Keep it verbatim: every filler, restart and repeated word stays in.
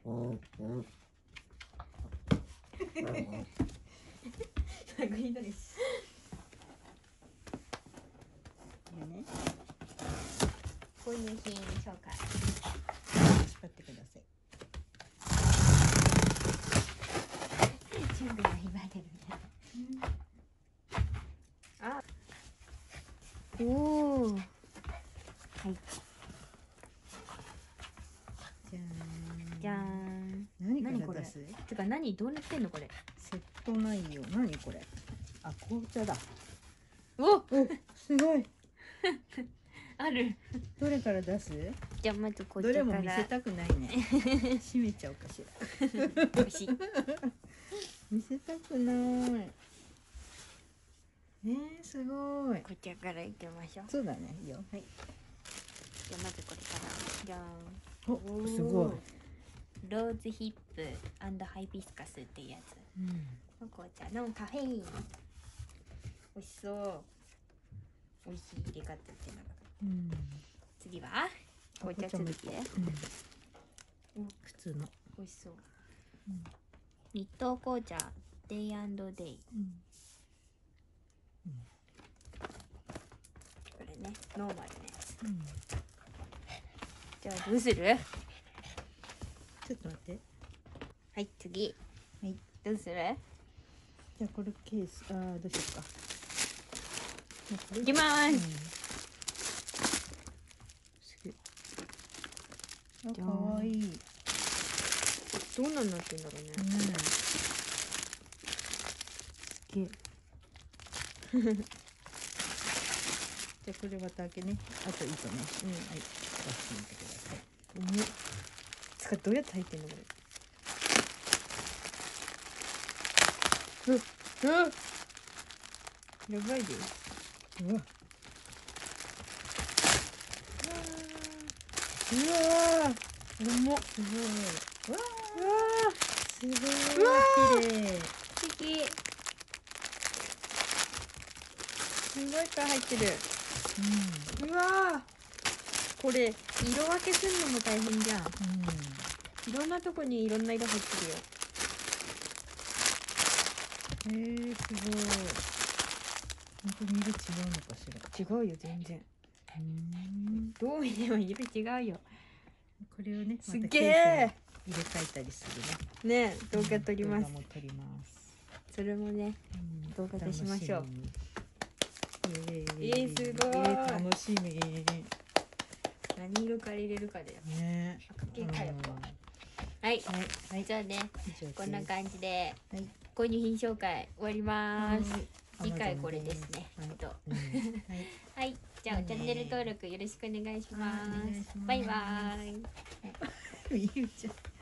グリーンドレス。 ね、 購入品紹介。 使ってください。 準備が言われるね。あ、おお。はい。 じゃーん。 じゃーん。 何何これから出す？ てか何どうなってんのこれ。 セット内容。何これ？あ、紅茶だ。 お、 お、すごい。 ある。 どれから出す？ じゃあまずこどれちらから。 も見せたくないね。閉めちゃおうかしら。 美味しい。 見せたくない。えー、すごい。 こちらからいきましょう。 そうだね、いいよ。はい。 じゃあまずこれから。じゃーん。 お、すごい。 ローズヒップ&ハイビスカスっていうやつ。 うん。 の紅茶のカフェイン。美味しそう。美味しい入れ方ってなかった。 うん。 次は紅茶続きで。 うん。普通の。 美味しそう。 うん、 日東紅茶デイ&デイ。うん。これね、ノーマルのやつ。うん、じゃあどうする？ ちょっと待って。 はい、次。 はい。 どうする？ じゃあこれケース、あー、どうしようか。 いきまーす。 うん、すげえ。あ、かわいい。 どんなになってんだろうね。 うん。すげえ。じゃあこれまた開けね。あと糸ね。うん、はい。出してみてください。 重っ。つかどうやって入ってんのこれ。うっ、うっ。やばいで。 うわ。 うわー。重っ。 すごい。わうわー。すごい。 うわー。 綺麗。 素敵。すごいいっぱい入ってる。うん。うわー。これ色分けするのも大変じゃん。うん。いろんなとこにいろんな色入ってるよ。 えー、すごい。本当に色違うのかしら。 違うよ全然。うん。どう見ても色違うよ。 これをね、 すげえ。 入れ替えたりするね。 ね、動画撮ります。 動画も撮ります。 それもね、うん、動画でしましょう。 えー、えー、すごい。 えー、楽しみ。 何色から入れるかだよね。 赤系かやっぱ。はい、はい、じゃあね、こんな感じで購入品紹介終わります。次回これですね。と、はい、じゃあチャンネル登録よろしくお願いします。バイバーイ。 ゆうちゃん。